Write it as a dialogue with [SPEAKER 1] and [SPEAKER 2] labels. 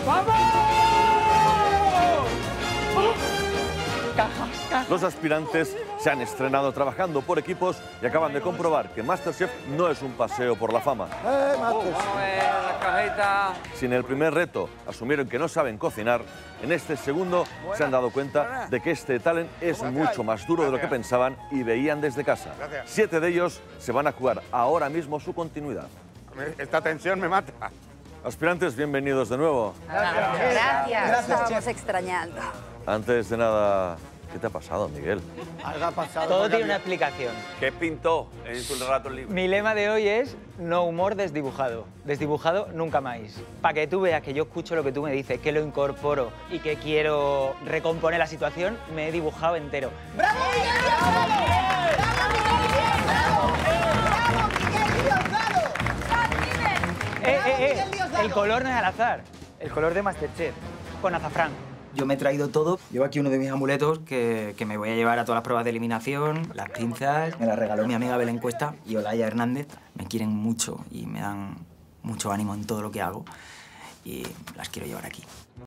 [SPEAKER 1] ¡Vamos! Cajas.
[SPEAKER 2] Los aspirantes se han estrenado trabajando por equipos y acaban de comprobar que MasterChef no es un paseo por la fama.
[SPEAKER 3] Vamos a ver la cajeta.
[SPEAKER 2] Si en el primer reto asumieron que no saben cocinar, en este segundo se han dado cuenta de que este talent es mucho más duro de lo que pensaban y veían desde casa. 7 de ellos se van a jugar ahora mismo su continuidad.
[SPEAKER 4] Esta tensión me mata.
[SPEAKER 2] Aspirantes, bienvenidos de nuevo.
[SPEAKER 5] Gracias. Estábamos extrañando.
[SPEAKER 2] Antes de nada, ¿qué te ha pasado, Miguel?
[SPEAKER 6] Algo ha pasado.
[SPEAKER 7] Todo tiene una explicación.
[SPEAKER 4] ¿Qué pintó en su relato libre?
[SPEAKER 7] Mi lema de hoy es no humor desdibujado. Desdibujado nunca más. Para que tú veas que yo escucho lo que tú me dices, que lo incorporo y que quiero recomponer la situación, me he dibujado entero.
[SPEAKER 8] ¡Bravo, Miguel Diosdado! ¡Bravo, Miguel Diosdado! Miguel Diosdado!
[SPEAKER 7] El color no es al azar. El color de Masterchef, con azafrán.
[SPEAKER 9] Yo me he traído todo. Llevo aquí uno de mis amuletos que me voy a llevar a todas las pruebas de eliminación. Las pinzas me las regaló mi amiga Belén Cuesta y Olaya Hernández. Me quieren mucho y me dan mucho ánimo en todo lo que hago. Y las quiero llevar aquí.